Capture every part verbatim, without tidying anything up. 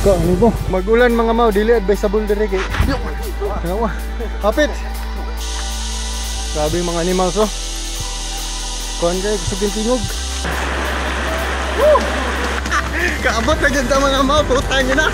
Ka ano ba? Magulan mga mau, dili advisable dire kay. Yo. Ano Hapit. Grabe yung mga animals oh. Kuan kay kusugin tingog. Woo! Kaabot na dyan sa mga mau, putang ina.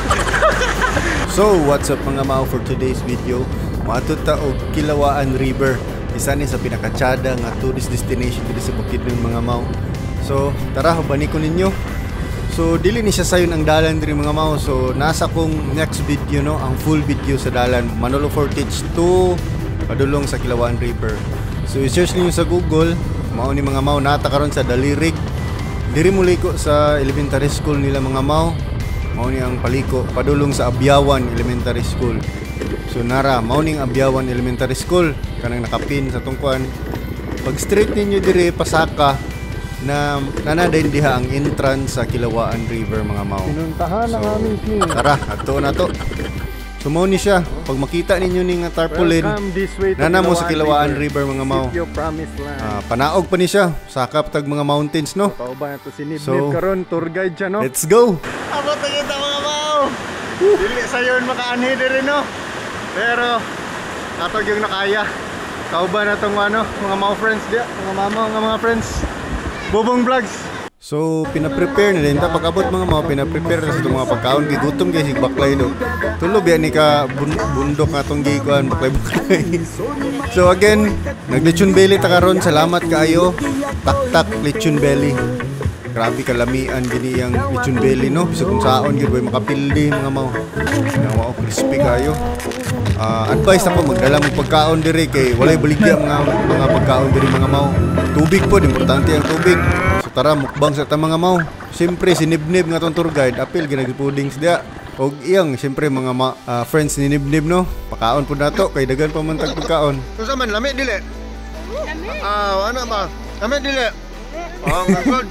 So, what's up mga mau for today's video? Matud ta og Kilawaan River. Isa ni sa pinakatsada nga tourist destination dito sa Bukidnon mga mau. So, tara bani ko ninyo. So, dili ni siya sayon ang dalan diri mga mau. So, nasa kong next video no, ang full video sa dalan Manolo Fortich to padulong sa Kilawaan River. So, i-search niyo sa Google, mao ni mga mau nata karon sa Dalirig. Diri mo liko sa elementary school nila mga mau. Mao ni ang paliko padulong sa Abyawan Elementary School. So nara mao ning Abyawan Elementary School kanang nakapin sa tungkuan. Pag straight ninyo dire pasaka na nanadayon diha ang entrance sa Kilawaan River mga mau. Pinuntahan ang aming team. Tara, adto na to. So mao ni siya. Pag makita ninyo ning tarpaulin, nana mo sa Kilawaan River, River mga mau. Ah, panaog pa ni siya. Sakap tag mga mountains no. Pauban na to si Nibnib so, karon tour guide siya no. Let's go. Abot na kita mga mau. Dili sayon makaanhi diri no. Pero atog yung nakaya. Kauban na tong ano, mga mau friends dia, mga mama, mga mga friends. Bobong Vlogs. So, pina-prepare na din. Pag abot mga mau, pina-prepare na sa itong mga pagkaon. Gigutom kayo si baklay do. Tulob yan ni ka bun bundok na itong gikuan, baklay-baklay. So again, nag-lechon belly ta karon. Salamat kaayo. Tak-tak lechon belly. Grabe kalamian gini ang lechon belly no. Bisa kung saon gid boy makapildi mga mau. Nawa crispy kayo. Uh, advice ako magdala mo pagkaon diri kay walay baligya mga mga pagkaon diri mga mau. Tubig po, importante ang tubig. So tara mukbang sa ta mga mau. Siyempre si Nibnib nga tong tour guide, apil ginagpudings dia. Og iyang siyempre mga ma, uh, friends ni Nibnib no. Pakaon po nato kay dagan pa man tag pagkaon. Unsa man lami dili? Lami. Ah, ano ba? Lami dili. Oh, good.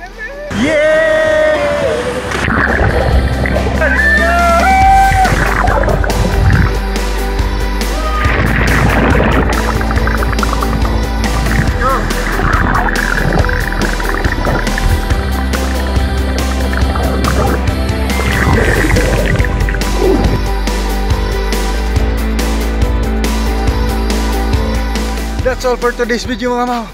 Yeah! That's all for today's video mga mau.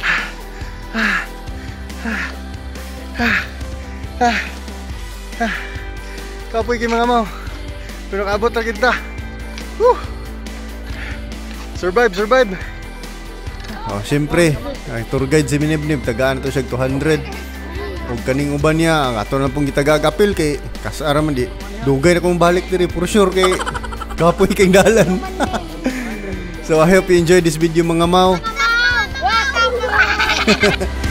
Kapoy kayo mga mau. Pero kaabot na kita. Woo! Survive, survive. Oh, siyempre, ang tour guide si Nibnib, tagaan to siya two hundred. Ug kaning uban niya, ang ato na pong gitagagapil kay kasara man di. Dugay na kong balik diri for sure kay kapoy kay dalan. So I hope you enjoyed this video mga mau.